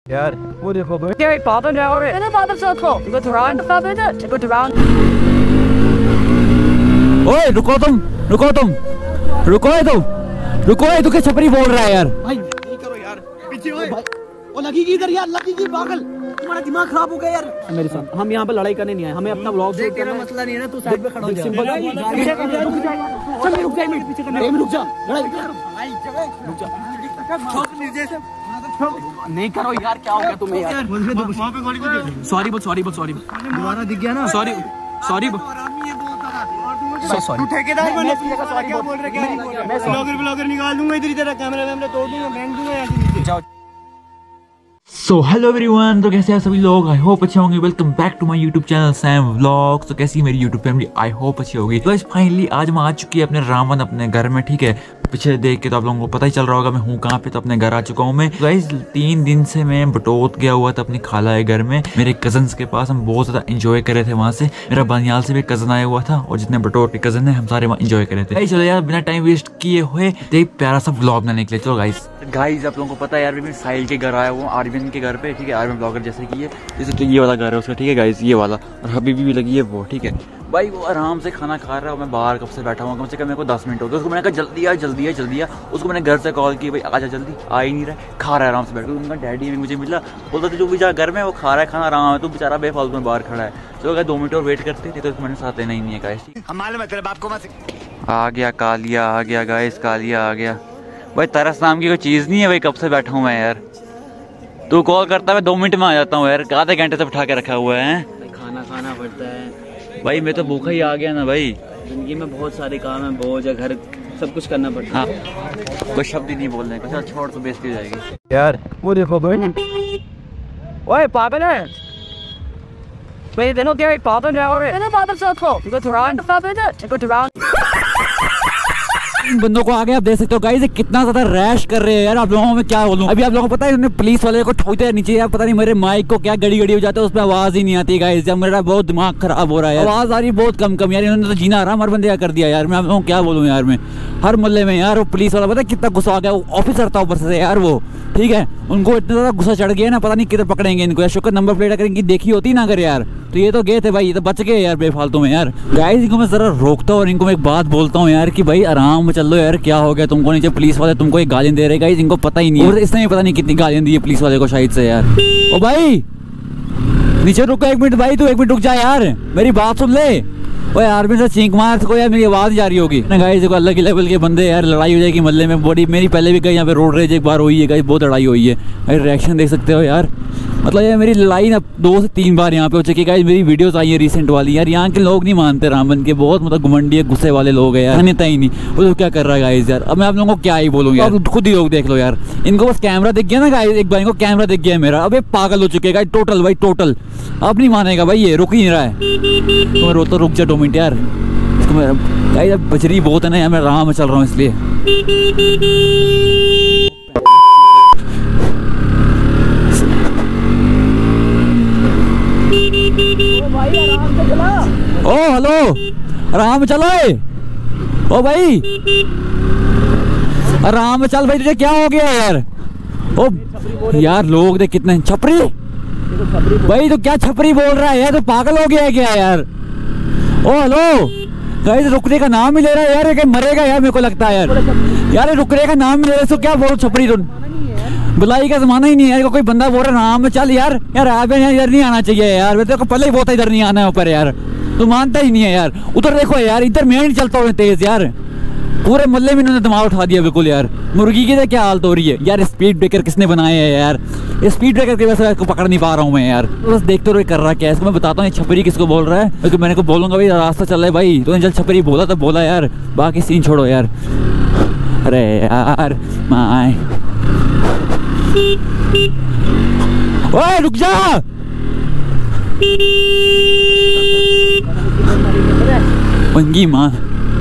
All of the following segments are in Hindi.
यार वो देखो भाई पापा ने और है ना पापा साथ को go around पापा ने go around। ओए रुको तुम तू क्या छपरी बोल रहा है यार? भाई नहीं करो यार, पीछे ओए वो लगेगी इधर यार, लगेगी पागल, तुम्हारा दिमाग खराब हो गया यार। मेरे साथ हम यहाँ पे लड़ाई करने नहीं आए, हमें अपना व्लॉग शूट करना है। मसला नहीं है ना, तू साइड पे खड़ा हो जा, सिंपल है। चल रुक जा, रुक जा, नहीं करो यार, क्या हो गया तुम्हें यार? वहाँ पे गोली क्यों? सॉरी बोल दोबारा दिख गया ना, सॉरी तू ठेकेदार बन, क्या बोल रहे? मैं ब्लॉगर निकाल दूंगा इधर, तेरा कैमरा तोड़ दूंगा, फेंक दूंगा यहाँ से नीचे। जाओ। सो हेलो एवरीवन, तो कैसे हैं सभी लोग? आई होप अच्छे होंगे। Welcome back to my YouTube channel Sam vlogs. तो कैसी मेरी यूट्यूब फैमिली, आई होप अच्छी होगी। तो फाइनली आज मैं आ चुकी है अपने रामवन अपने घर में, ठीक है। पीछे देख के तो आप लोगों को पता ही चल रहा होगा मैं हूँ कहाँ पे। तो अपने घर आ चुका हूँ मैं। गाइस 3 दिन से मैं बटोत गया हुआ था अपनी खाला के घर में, मेरे कजन्स के पास। हम बहुत ज्यादा इंजॉय कर रहे थे वहाँ से। मेरा बनियाल से भी कजन आया हुआ था और जितने बटोत के कजन है हम सारे वहाँ इंजॉय कर रहे थे। चलो यार बिना टाइम वेस्ट किए हुए एक प्यारा सा व्लॉग बनाने के लिए चलो गाइस आप लोगों को पता है यार, मैं साहिल के घर आया हुआ, आर्यन के घर पे, ठीक है। आर्यन ब्लॉगर जैसे कि ये जैसे तो ये वाला घर है उसका, ठीक है गाइस, ये वाला। और हबीबी भी लगी है वो, ठीक है भाई। वो आराम से खाना खा रहा है, मैं बाहर कब से बैठा हुआ, कम से कम मेरे को 10 मिनट हो गए। उसको मैंने कहा जल्दी आ। उसको मैंने घर से कॉल की, भाई आजा जल्दी, आ ही नहीं रहा, खा रहा है आराम से बैठ कर। उनका डैडी मुझे मिला, बोलता था जो भी जा घर में वो खा रहा है खाना आराम है, तो बेचारा बेफालतू में बाहर खड़ा है। चलो अगर 2 मिनट और वेट करते थे तो मैंने साथ लेना ही नहीं है गाइस। आ गया कालिया, आ गया गाइस, कालिया आ गया भाई। तरस नाम की कोई चीज़ नहीं है भाई, कब से बैठा हूँ मैं यार। तू कॉल करता है 2 मिनट में आ जाता हूँ यार, आधे घंटे से उठा के रखा हुआ है। खाना खाना पड़ता है भाई मैं तो भूखा ही आ गया ना भाई। जिंदगी में बहुत सारे काम है, बोझ है, घर सब कुछ करना पड़ता है। हाँ कोई शब्द ही नहीं बोलने का, छोड़ तो बेइज्जती हो जाएगी यार। वो देखो भाई, ओए पापा ने भाई देखो क्या पापा ने और है ना पापा साथ को go around पापा ने go around। बंदों को आगे आप देख सकते हो गाइस, कितना ज्यादा रैश कर रहे हैं यार। आप लोगों में क्या बोलूं, अभी आप लोगों को पता है उन्होंने पुलिस वाले को ठोकते हैं नीचे यार। पता नहीं मेरे माइक को क्या गड़ी हो जाता है, उसमें आवाज ही नहीं आती गाइस। जब मेरा बहुत दिमाग खराब हो रहा है, आवाज आ रही बहुत कम यार। इन्होंने तो जीना आराम हर बंदे का कर दिया यार। मैं आप लोगों को क्या बोलूं यार, मैं हर मोहल्ले में यार वो पुलिस वाला पता है कितना गुस्सा आ गया। वो ऑफिसर था ऊपर से यार वो, ठीक है। उनको इतना ज्यादा गुस्सा चढ़ गया ना, पता नहीं किधर पकड़ेंगे इनको यार। शुक्र नंबर प्लेट अगर इनकी देखी होती ना अगर यार, तो ये तो गए थे भाई, ये तो बच गए यार बेफालतू में यार। गाइस इनको मैं जरा रोकता हूँ और इनको मैं एक बात बोलता हूँ यार कि भाई आराम में चल लो यार, क्या हो गया तुमको? नीचे पुलिस वाले तुमको एक गालियां दे रहे गाइस, इनको पता ही नहीं है। इसने पता नहीं कितनी गालियां दी है पुलिस वाले को शायद से यार। ओ भाई नीचे रुको 1 मिनट भाई, तू 1 मिनट रुक जा यार, मेरी बात सुन ले। ओए आर्मी से चीख मार को यार, मेरी आवाज जा रही होगी ना गाइस। देखो अलग ही लेवल के बंदे यार, लड़ाई हो जाएगी मोहल्ले में बड़ी। मेरी पहले भी गई यहाँ पे रोड रेज एक बार हुई है गाइस, बहुत लड़ाई हुई है भाई। रिएक्शन देख सकते हो यार, मतलब यार मेरी लड़ाई ना 2 से 3 बार यहाँ पे हो चुकी है गाइस। मेरी वीडियोस आई है रिसेंट वाली यार। यहाँ के लोग नहीं मानते रामबन के, बहुत मतलब घुमंडी गुस्से वाले लोग हैं यार, मानता ही नहीं। वो तो क्या कर रहा है गाइस यार। अब मैं आप लोगों को क्या ही बोलूँ यार, खुद ही लोग देख लो यार। इनको बस कैमरा दिख गया ना गाइस, एक बार इनको कैमरा दिख गया मेरा, अब ये पागल हो चुके हैं गाइस टोटल भाई, टोटल। अब नहीं मानेगा भाई, ये रुक ही नहीं रहा है। तो रो तो रुक जा 2 मिनट यार। गाइस अब बजरी बहुत है ना यार, मैं आराम में चल रहा हूँ इसलिए। ओ हेलो, आराम में चलो। ओ भाई आराम में चल भाई, तुझे क्या हो गया यार? ओ यार लोग देख कितने छपरी भाई, तो क्या छपरी बोल रहा है यार? तो पागल हो गया है क्या यार? ओ हेलो गाइस, रुकने का नाम ही ले रहा है यार, ये मरेगा यार मेरे को लगता है यार रुकने का नाम ही ले रहा है। तो क्या बोलो छपरी, तुम बुलाई का जमाना ही नहीं है यार। कोई बंदा बोल रहा है नाम में चल यार, आप इधर नहीं आना चाहिए यार। मैं तेरे को पहले ही बहुत इधर नहीं आना है ऊपर यार, तू मानता ही नहीं है यार। उधर देखो यार, इधर मैं नहीं चलता हूँ तेज यार, पूरे मोहल्ले में इन्होंने दिमाग उठा दिया बिल्कुल यार। मुर्गी की क्या हालत हो रही है यार? स्पीड ब्रेकर किसने बनाए हैं यार? स्पीड ब्रेकर की वजह से पकड़ नहीं पा रहा हूँ मैं यार। बस देखते रहो कर रहा क्या है इसको। मैं बताता हूँ छपरी किसको बोल रहा है, क्योंकि मैंने को बोलूंगा भाई रास्ता चल रहा है भाई, तो जब छपरी बोला तो बोला यार, बाकी सीन छोड़ो यार। अरे यार माय, ओए रुक जा। पंगी मां,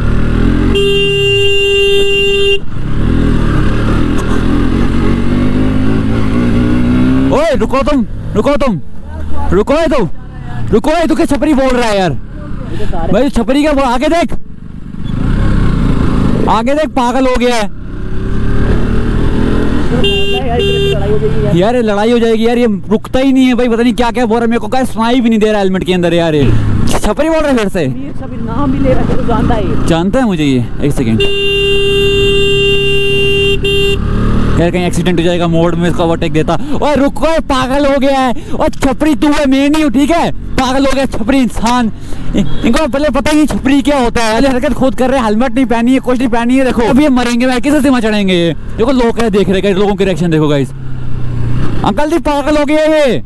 ओए रुको तू क्या छपरी बोल रहा है यार? भाई छपरी का आगे देख पागल हो गया है। यार ये लड़ाई हो जाएगी यार, ये रुकता ही नहीं है भाई, पता नहीं क्या क्या बोल रहा है, मेरे को क्या सुनाई भी नहीं दे रहा हेलमेट के अंदर यार। ये छपरी बोल रहा है फिर से, नाम भी ले रहा है, जानता है, जानता है मुझे ये। एक सेकेंड यार, कहीं एक्सीडेंट हो जाएगा, मोड़ में इसको ओवरटेक देता। ओए रुको, पागल हो गया है, और छपरी तू है, मैं नहीं हूँ, ठीक है, पागल हो गया छपरी इंसान। इनको पहले पता ही नहीं छपरी क्या होता है, पहले हरकत खुद कर रहे हैं, हेलमेट नहीं पहनी है, कुछ नहीं पहनी है। देखो अभी ये मरेंगे, मैं किसे सीमा चढ़ेंगे ये, देखो लोग क्या देख रहे हैं, लोगों की रिएक्शन देखो गाइस। अंकल जी पागल हो गया ये,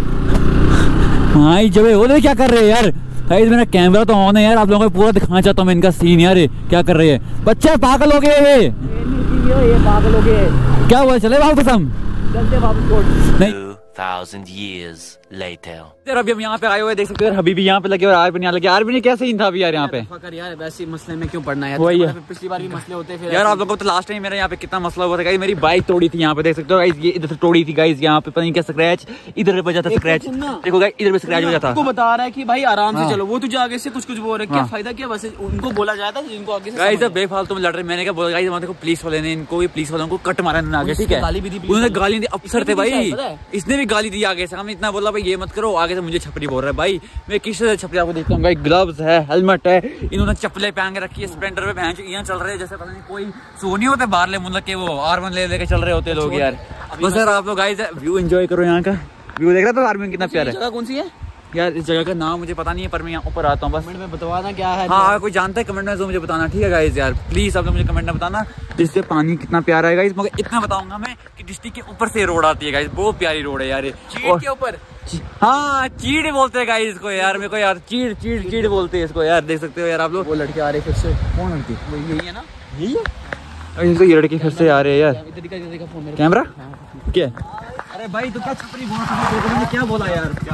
हाँ जब वो क्या कर रहे हैं यार। गाइस मेरा कैमरा तो ऑन है यार, आप लोगों को पूरा दिखाना चाहता हूँ मैं इनका सीन यार, क्या कर रहे हैं बच्चे, पागल हो गए ये पागल हो गए। क्या हुआ, चले वापस हम चलते वापस नहीं। 2000 years later. यार अभी हम यहाँ पे आए हुए देख सकते हो, अभी भी यहाँ पे लगे और आर भी नहीं लगे। आर भी नहीं कैसे था अभी यार यहाँ पे यार, वैसे मसले में क्यों पड़ना है, वही है, पिछली बार भी मसले होते हैं यार। आप लोगों को तो लास्ट टाइम मेरा यहाँ पे कितना मसला हुआ था गाइस, मेरी बाइक तोड़ी थी यहाँ पे देख सकते हो गाइस, ये इधर से तोड़ी थी गाइस, यहाँ पे पता नहीं क्या स्क्रैच, इधर बजा था स्क्रैच, देखो गाइस इधर भी स्क्रैच बजा था। उनको बता रहा है कि भाई आराम से चलो, वो तुझे आगे से कुछ बोल रहे, क्या फायदा, क्या वैसे उनको बोला जाता है इनको आगे से गाइस बेफालतू में लड़ रहे। मैंने क्या बोला गाइस, देखो पुलिस वाले ने इनको भी, पुलिस वालों को कट मारा आगे, ठीक है, उन्होंने गाली दी, अफसर थे भाई, इसने भी गाली दी आगे से, हमें इतना बोला भाई ये मत करो, आगे से मुझे छपरी बोल रहा है भाई। मैं किससे छपरी आपको देखता हूँ भाई, ग्लव्स है, हेलमेट है, इन्होंने चप्पलें पहन के रखी है, स्प्लेंडर पे पहन यहाँ चल रहे हैं जैसे पता नहीं कोई सो नहीं होते बाहर ले मुल्क के, वो R1 ले लेके चल रहे होते लोग यार। बस यार आप लोग गाइस व्यू एंजॉय करो, यहाँ का व्यू देख रहा था आर्मी कितना प्यारा है। जगह कौन सी है यार, इस जगह का नाम मुझे पता नहीं है, पर मैं यहाँ ऊपर आता हूँ बस, में बताना क्या है। हाँ कोई जानता है कमेंट में तो मुझे बताना, ठीक है गाइस यार, प्लीज आप लोग मुझे कमेंट में बताना। जिससे पानी कितना प्यारा है गाइस, मगर इतना बताऊंगा मैं कि डिस्ट्रिक्ट के ऊपर से रोड आती है गाइस, बहुत प्यारी रोड है यार ये, के ऊपर। हाँ चीड़ बोलते हैं गाइस इसको यार, मेरे को यार चीड़ चीड़ चीड़ बोलते हैं इसको यार, देख सकते हो यार आप लोग। वो लड़के आ रहे फिर से, कौन लड़की, यही है ना, यही है इनको, ये लड़के फिर से आ रहे हैं यार। कैमरा क्या, अरे भाई तू क्या छपरी बोल, क्या बोला यार, क्या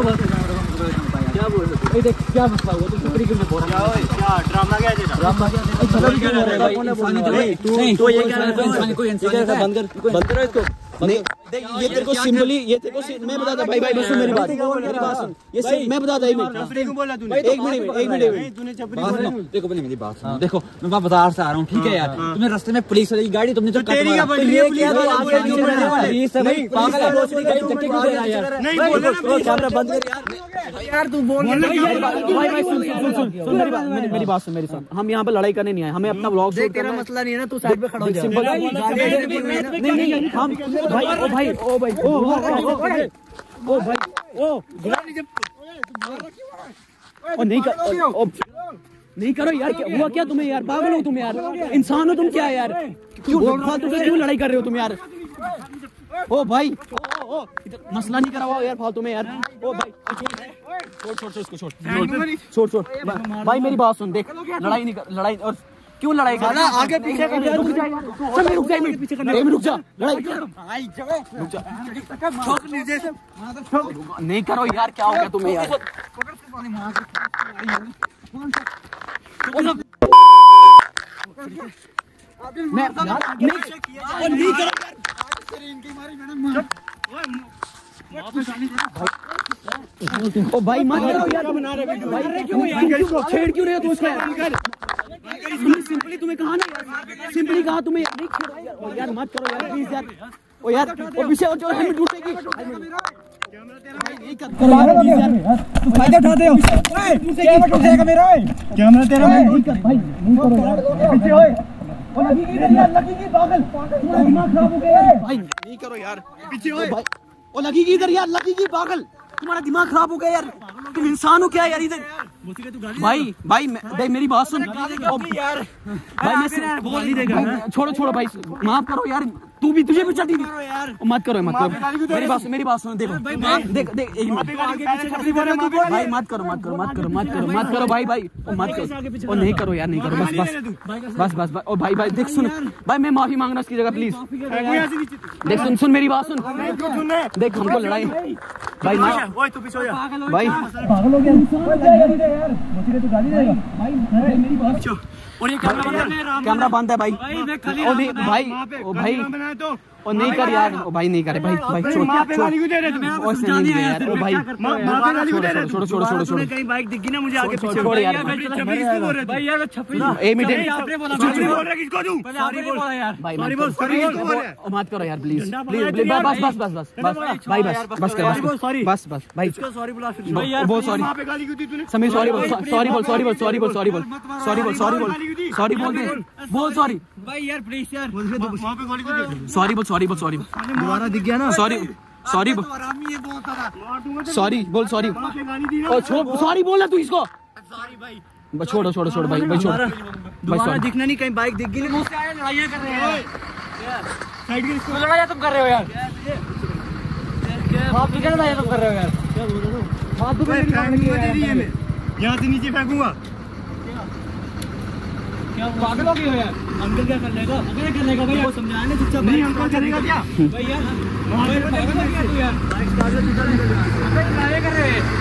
बोल रहे देख क्या मसला हुआ, तुम छपरी क्यों बोल रहे हो, क्या ड्रामा क्या है, ड्रामा क्या है, छपरी क्यों बोल रहे भाई, नहीं तो ये क्या है, कोई इंसान है, बंद करो इसको, नहीं ये तेरे को सिंपली, ये तेरे को मैं बताता भाई, भाई सुन मेरी बात, सुन, ये मैं बताता क्यों बोला तूने, एक मिनट तूने छपरी बोला, देखो पहले मेरी बात सुनो, देखो मैं बाजार से आ रहा हूँ, ठीक है यार, तुमने रास्ते में पुलिस वाली गाड़ी, तुमने जो तेरी क्या बन रही है, पुलिस नहीं बोल कैमरा बंद कर यार, तू बोल भाई भाई सुन मेरी बात सुन, मेरी सुन, हम यहाँ पे लड़ाई करने नहीं आए, हमें अपना व्लॉग शूट करना है। मसला नहीं है ना, तू साइड पे खड़ा हो जा, सिंपल नहीं हम भाई ओ भाई ओ भाई ओ भाई ओ नहीं करो यार, क्या हुआ क्या तुम्हें यार, पागल हो तुम यार, इंसान हो तुम क्या यार, क्यों लड़ाई कर रहे हो तुम यार, ओ भाई ओ मसला नहीं करा हुआ यार फालतू में यार, ओ भाई छोड़ इसको, छोड़ भाई मेरी बात सुन, देख लड़ाई और क्यों लड़ाई कर रहा है, आगे पीछे कर रहा है, रुक जा लड़ाई नहीं करो यार, क्या हो गया तुम्हें यार, नहीं करो ओ भाई मत करो यार, बना रहे भाई, छेड़ क्यों रहे हो तुम उसको, सिंपली तुम्हें कहा ना यार, सिंपली कहा तुम्हें यार मत करो यार प्लीज यार, ओ यार ओ पीछे हो, हेलमेट टूटेगी, फायदा उठाते हो, कैमरा टूट जाएगा मेरा, कैमरा तेरा नहीं कर भाई, नहीं करो यार, पीछे होए, ओ लगेगी पागल, तुम्हारा दिमाग खराब हो गया है भाई, नहीं करो यार, पीछे होए भाई, ओ लगेगी इधर यार, लगेगी पागल, तुम्हारा दिमाग खराब हो गया यार, तुम इंसान हो क्या यार इधर, भाई देख मेरी बात सुन यार, भाई मैं बोल नहीं देगा, छोड़ो भाई, माफ करो यार, तू भी तुझे भी चटी थी यार, मत करो मेरी बात सुनो, देखो देख भाई मत करो भाई मत करो, और नहीं करो यार, नहीं करो, बस ओ भाई देख सुन भाई, मैं माफी मांग रहा हूँ इसकी जगह प्लीज, देख सुन मेरी बात सुन, देख हमको लड़ाई भाई भाई पागल हो गया यार, तो गाली देगा भाई, मेरी बात और ये कैमरा बंद है भाई, ओ भाई बनाए तो और नहीं कर यार, ओ भाई नहीं करे भाई, भाई छोड़ माँ पे गाली क्यों दे रहे तुम? और से नहीं दे यार, ओ भाई माँ पे गाली क्यों दे रहे? छोड़ो छोड़ो छोड़ो छोड़ो, कहीं बाइक दिखी ना मुझे आगे पीछे। छोड़ यार भाई यार छपरी एक मिनट आपने बोला बोल रहा किसको दूं? सॉरी बोल यार, भाई सॉरी बोल, सॉरी बोल। मत करो यार प्लीज प्लीज, बस बस बस बस बस भाई, बस कर बस बस भाई, सॉरी बोला फिर भाई यार बहुत सॉरी। माँ पे गाली क्यों दी तूने? समीर सॉरी बोल, सॉरी बोल, सॉरी बोल, सॉरी बोल, सॉरी बोल, सॉरी बोल, सॉरी बोल, सॉरी बोल दे, बोल सॉरी भाई यार प्लीज यार, माँ पे गाली क्यों दे रहे? सॉरी बोल, सॉरी बोल, सॉरी दोबारा दिख गया ना, सॉरी सॉरी बोल, आरामी है बहुत सारा, सॉरी बोल, सॉरी माँ पे गाली दी ना। और छोड़, सॉरी बोलना तू इसको, सॉरी भाई, बस छोड़ो छोड़ो छोड़ो भाई, भाई छोड़ भाई, दोबारा सॉरी दिखना नहीं, कहीं बाइक दिख गई नहीं, मुझसे आए लड़ाइयाँ कर रहे हैं। साइड के इसको लड़ाई तुम कर रहे हो यार, आप क्या लड़ाई तुम कर रहे हो यार? यहाँ से नीचे फेंकूंगा। क्या पागल हो गए हो यार? अंकल क्या कर लेगा? अंकल क्या कर लेगा भाई? आपको समझाया ना चुपचाप। नहीं अंकल करेगा क्या? भाई यार पागल हो गया तू यार, लड़ाई कर रहे हैं।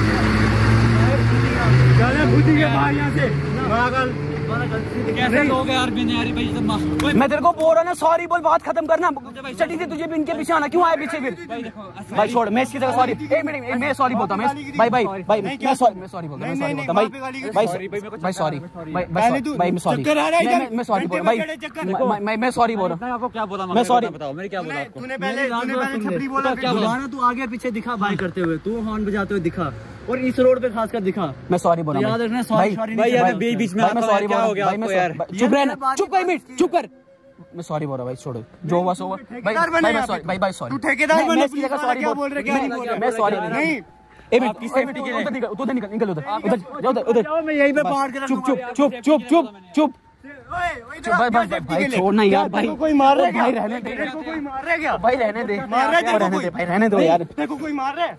चले बुद्धि के बाहर यहाँ से पागल। कैसे लोग यार बिना यार भाई सब मैं तेरे को बोल रहा ना, सॉरी बोल, बात खत्म करना। चटी से तुझे भी इनके पीछे आना, क्यों आए पीछे फिर? भाई छोड़, मैं इसकी जगह सॉरी, एक मिनट मैं सॉरी बोलता हूँ, भाई भाई भाई मैं सॉरी बोलता हूँ, भाई भाई भाई सॉरी भाई मैं सॉरी, मैं सॉरी बोल भाई, मैं सॉरी बोल रहा हूँ। आपको क्या बोला? मैं सॉरी बताओ, मैंने क्या बोला आपको? तूने पहले छपरी बोला, क्या बोला? दोबारा तू आगे पीछे दिखा बाइक करते हुए, तू हॉर्न बजाते हुए दिखा, और इस रोड पे खासकर दिखा। मैं सॉरी बोल रहा हूँ, याद रखना, सॉरी सॉरी भाई यार बीच में मैं सॉरी बोल रहा हूँ, गया भाई मैं आपको यार? चुप रहना, चुप कर मिनट, चुप कर, मैं सॉरी बोल रहा हूँ भाई, छोड़ो जो हुआ सो हुआ भाई, मैं सॉरी भाई, भाई सॉरी, तू ठेकेदार बने, इसकी जगह सॉरी क्या बोल रहे, क्या बोल रहे? मैं सॉरी नहीं, एक मिनट उधर निकल उधर उधर उधर, मैं यहीं पे पार के चुप चुप चुप चुप चुप चुप भाई छोड़ना यार, भाई कोई मार रहा है, भाई रहने दे, तेरे को कोई मार रहा है क्या? भाई रहने दे, मार रहा है तेरे को रहने कोई? दे भाई, रहने दो यार, तेरे को कोई मार रहा है?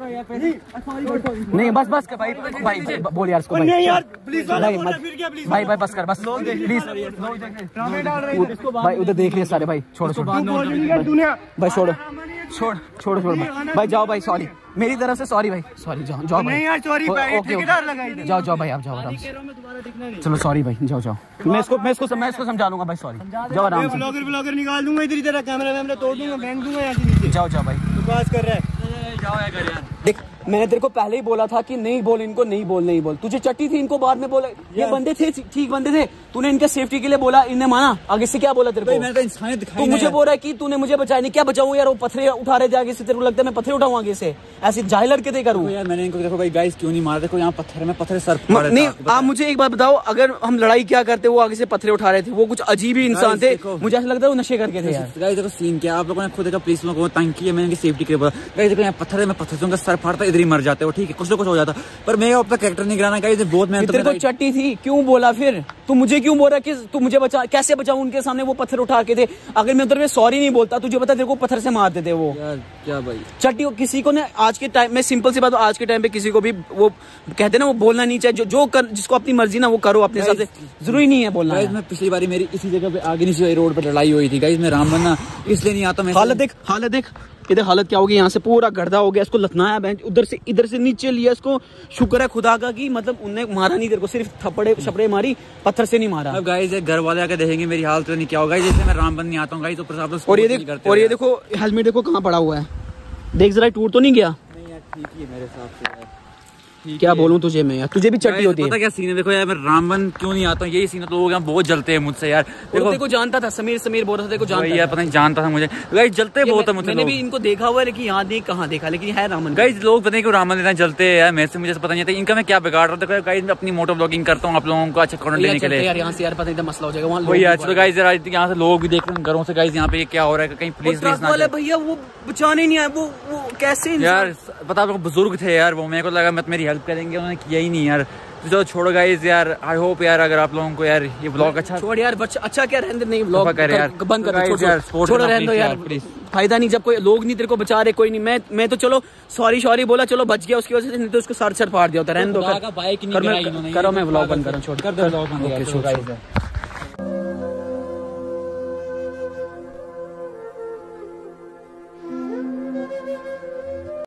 नहीं बस बस कर भाई, भाई बोल यार इसको भाई, नहीं यार प्लीज भाई बोल, फिर क्या प्लीज? भाई भाई बस कर बस प्लीज, ड्रामे डाल रहे हैं भाई उधर देख रहे सारे भाई, छोड़ो छोड़ो तू बोल नहीं कर तूने। भाई छोड़ो छोड़ो छोड़ो भाई, जाओ भाई, सॉरी मेरी तरफ से सॉरी भाई, सॉरी जाओ जाओ भाई, नहीं यार सॉरी भाई, ओके, ठेकेदार लगा इधर। जाओ जाओ भाई, आप जाओ आराम से, दोबारा दिखना नहीं। चलो सॉरी भाई, जाओ जाओ, मैं इसको समझा दूंगा भाई, सॉरी जाओ आराम से, ब्लॉगर निकाल दूंगा इधर, तेरा कैमरा वैमरा तोड़ दूंगा, फेंक दूंगा यहाँ से नीचे। जाओ जाओ भाई, तू बात कर रहा है, जाओ यार यार। देख मैंने तेरे को पहले ही बोला था कि नहीं बोल इनको, नहीं बोल, तुझे चट्टी थी, इनको बाद में बोला, ये बंदे थे ठीक बंदे थे, तूने इनके सेफ्टी के लिए बोला, इन्हें माना, आगे से क्या बोला तेरे को? मैंने तो इंसानियत दिखाई तू मुझे बोल रहा है कि तूने मुझे बचाया नहीं, क्या बचाऊं यार? वो पत्थरे उठा रहे थे आगे से, तेरे को लगता है मैं पत्थर उठाऊं आगे से? ऐसे जाहिल लड़के करूँ यार? मैंने इनको देखो भाई गाइस क्यों नहीं मारा? देखो यहाँ पत्थर में पत्थर सर फाड़े नहीं, थे। आप मुझे एक बात बताओ, अगर हम लड़ाई क्या करते, वो आगे से पत्थरे उठा रहे थे, वो कुछ अजीब ही इंसान थे, मुझे ऐसा लगता है वो नशे करके थे यार। गाइस देखो सीन क्या, आप लोगों ने खुद देखा, पुलिस लोगों को तंग किया, मैंने इनकी सेफ्टी के लिए बोला। गाइस देखो यहाँ पत्थर में पत्थर से उनका सर फाड़ता, इधर ही मर जाते हो, ठीक है, कुछ ना कुछ हो जाता, पर मैं अपना कैरेक्टर नहीं गिराना। गाइस बहुत मेहनत, तेरे को चट्टी थी, क्यों बोला फिर? तू मुझे क्यों बोल रहा कि तू मुझे बचा, कैसे बचाऊं? उनके सामने वो पत्थर उठा के थे, अगर मैं उधर में सॉरी नहीं बोलता, तुझे पता तेरे को पत्थर से मारते थे वो यार। क्या भाई चट्टी, किसी को ना आज के टाइम में, सिंपल सी बात, आज के टाइम पे किसी को भी वो कहते हैं ना, वो बोलना नहीं चाहिए, जो कर, जिसको अपनी मर्जी ना वो करो अपने हिसाब से, जरूरी नहीं है बोलना। गाइस मैं पिछली बारी मेरी इसी जगह पे आगे नीचे रोड पे लड़ाई हुई थी गाइस, मैं रामबन ना इसलिए नहीं आता। मैं हालत देख इधर हालत क्या होगी, यहाँ से पूरा गर्दा हो गया, इसको लथनाया बेंच, इधर से नीचे लिया इसको, शुक्र है खुदा का कि मतलब उनने मारा नहीं तेरे को, सिर्फ थप्पड़े छपड़े मारी, पत्थर से नहीं मारा। अब गाइस घर वाले आके देखेंगे मेरी हालत तो नहीं क्या होगा, जैसे मैं रामबन नहीं आता हूँ गाइस, तो और ये देखो हेलमेट देखो कहाँ पड़ा हुआ है, देख जरा टूट तो नहीं गया? नहीं यार ठीक ही है मेरे हिसाब से यार, क्या बोलूं तुझे मैं यार, तुझे भी चट्टी होती है। पता क्या सीन है? देखो यार मैं रामबन क्यों नहीं आता हूँ, यही सीन है, लोग यहाँ बहुत जलते हैं मुझसे यार। देखो जानता था, समीर बोल रहा था, देखो जानता यार, पता नहीं जानता था मुझे, गाइस जलते बहुत है मुझसे। मैंने भी इनको देखा हुआ है, लेकिन याद नहीं कहाँ देखा, लेकिन है रामन। गाइस लोग पता नहीं क्यों रामन इतना जलते हैं यार, मेरे से मुझे पता नहीं था इनका मैं क्या बिगाड़ रहा था। गाइस मैं अपनी मोटो ब्लॉगिंग करता हूँ, आप लोगों को अच्छा कंटेंट देने के लिए यार, यहाँ से यार पता नहीं मसला हो जाएगा वहाँ। वही यार चलो गाइस यार, यहाँ से लोग भी देख रहे हैं घरों से, गाइस यहाँ पे क्या हो रहा है, कहीं पुलिस वाले भैया वो बचाने नहीं आए, वो कैसे यार? पता आपको बुजुर्ग थे यार वो, मेरे को लगा मत मेरी हेल्प करेंगे, उन्होंने किया ही नहीं यार। तो चलो छोड़ो गाइस यार, आई होप यार अगर आप लोगों को यार ये ब्लॉग अच्छा छोड़ यार, अच्छा क्या रहने नहीं, ब्लॉग कर यार, बंद कर यार, छोड़ो रहने दो यार, फायदा नहीं, जब कोई लोग नहीं तेरे को बचा रहे, कोई नहीं, मैं तो चलो सॉरी बोला, चलो बच गया उसकी वजह से, नहीं तो उसको सर फाड़ दिया होता। रहने दो, करो मैं ब्लॉग बंद करूँ, छोड़ कर दो ब्लॉग बंद।